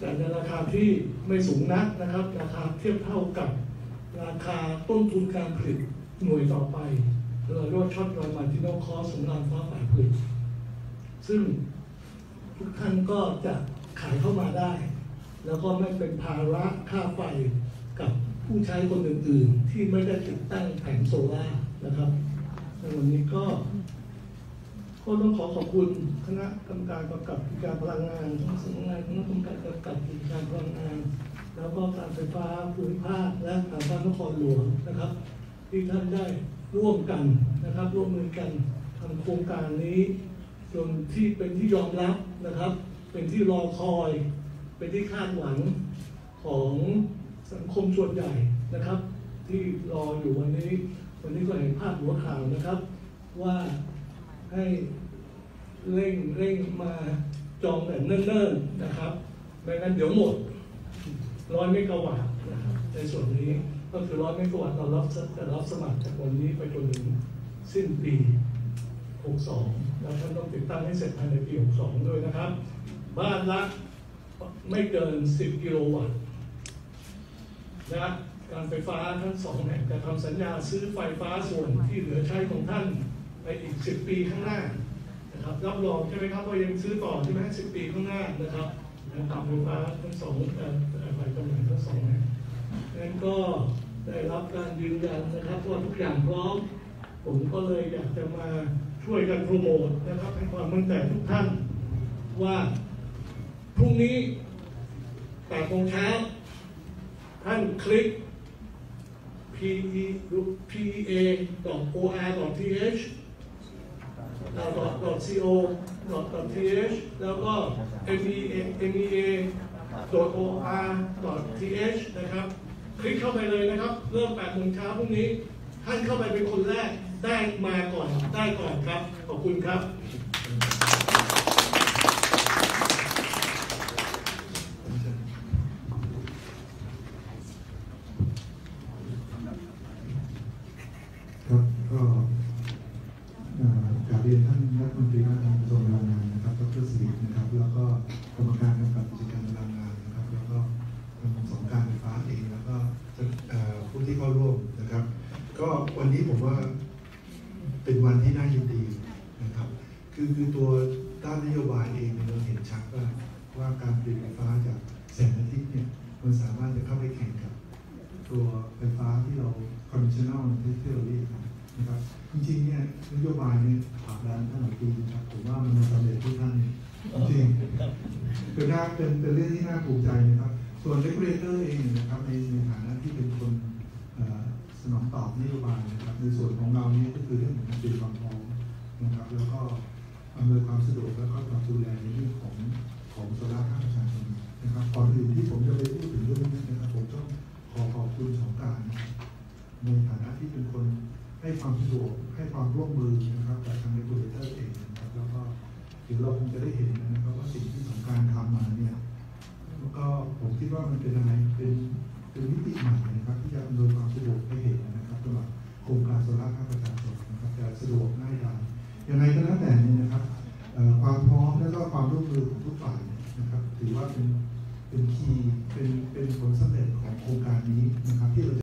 แต่ในราคาที่ไม่สูงนักนะครับราคาเทียบเท่ากับราคาต้นทุนการผลิตหน่วยต่อไปเราเรียกว่าช็อตรอยมาที่นอกคอสำหรับฟ้าฝ่ายผลิตซึ่งทุกท่านก็จะขายเข้ามาได้แล้วก็ไม่เป็นภาระค่าไฟกับผู้ใช้คนอื่นๆที่ไม่ได้ติดตั้งแผงโซล่าร์นะครับในวันนี้ก็ต้องขอบคุณคณะกรรมการกำกับกิจการพลังงานทั้งสำนักงานคณะกรรมการกำกับกิจการพลังงานแล้วก็การไฟฟ้าภูมิภาคและการไฟฟ้านครหลวงนะครับที่ท่านได้ร่วมกันนะครับร่วมมือกันทำโครงการนี้จนที่เป็นที่ยอมรับนะครับเป็นที่รอคอยเป็นที่คาดหวังของสังคมส่วนใหญ่นะครับที่รออยู่วันนี้ก็เห็นภาพหัวข่าวนะครับว่าให้เร่งมาจองแต่เนิ่นๆนะครับไม่งั้นเดี๋ยวหมด100 เมกะวัตต์นะครับในส่วนนี้ก็คือ100 เมกะวัตต์เรารับสมัครจากวันนี้ไปจนถึงสิ้นปี62แล้วท่านต้องติดตั้งให้เสร็จภายในปี62ด้วยนะครับบ้านละไม่เกิน10 กิโลวัตต์นะการไฟฟ้าทั้ง2 แห่งจะทำสัญญาซื้อไฟฟ้าส่วนที่เหลือใช้ของท่านไปอีก10 ปีข้างหน้านะครับรับรองใช่ไหมครับว่ายังซื้อต่อใช่ไหม10 ปีข้างหน้านะครับการไฟฟ้าทั้งฝ่ายกำลังทั้ง2 แห่งนั้นก็ได้รับการยืนยันนะครับว่าทุกอย่างพร้อมผมก็เลยอยากจะมาช่วยกันโปรโมทนะครับให้ความมั่นใจทุกท่านว่าพรุ่งนี้8 โมงเช้าท่านคลิก pea.or.th .co.th แล้วก็ mea.or.th นะครับคลิกเข้าไปเลยนะครับเริ่ม8 โมงเช้าพรุ่งนี้ท่านเข้าไปเป็นคนแรกได้มาก่อนได้ก่อนครับขอบคุณครับก็กราบเรียนท่านรัฐมนตรีว่าการกระทรวงพลังงานนะครับดร.สิรินะครับแล้วก็กรรมการกำกับกิจการพลังงานนะครับแล้วก็ทางสองการไฟฟ้าเองแล้วก็ผู้ที่เข้าร่วมนะครับก็วันนี้ผมว่าเป็นวันที่น่ายินดีนะครับคือตัวด้านนโยบายเองเราเห็นชัดว่าการผลิตไฟฟ้าจากแสงอาทิตย์เนี่ยมันสามารถจะเข้าไปแข่งกับตัวไฟฟ้าที่เรา conventional ที่เราเรียกนะครับจริงๆเนี่ยนโยบายเนี่ยผลักดันตั้งหลายปีนะครับผมว่ามันสำเร็จทุกท่านจริงเป็นเรื่องที่น่าภูมิใจนะครับส่วน regulator เองนะครับในฐานะที่เป็นคนสนองตอบนโยบายนะครับในส่วนของเรานี่ก็คือเรื่องของการเตรียมความพร้อมนะครับแล้วก็อำนวยความสะดวกแล้วก็ดูแลในเรื่องของโซล่าร์ภาคประชาชนนะครับก่อนอื่นที่ผมจะไปพูดถึงเรื่องนี้นะครับผมต้องขอบคุณสองการในฐานะที่เป็นคนให้ความสะดวกให้ความร่วมมือนะครับจากทาง regulator เองนะครับแล้วก็เดี๋ยวเราคงจะได้เห็นนะครับว่าสิ่งที่สองการทำมาเนี่ยแล้วก็ผมคิดว่ามันเป็นอะไรเป็นมิติใหม่นะครับที่จะอำนวยความสะดวกให้เห็นนะครับสำหรับโครงการโซล่าร์ภาคประชาชนนะครับจะสะดวกง่ายดายยังไงก็แล้วแต่เนี่ยนะครับความพร้อมและก็ความร่วมมือของทุกฝ่ายนะครับถือว่าเป็นคีย์เป็นผลสำเร็จของโครงการนี้นะครับที่เรา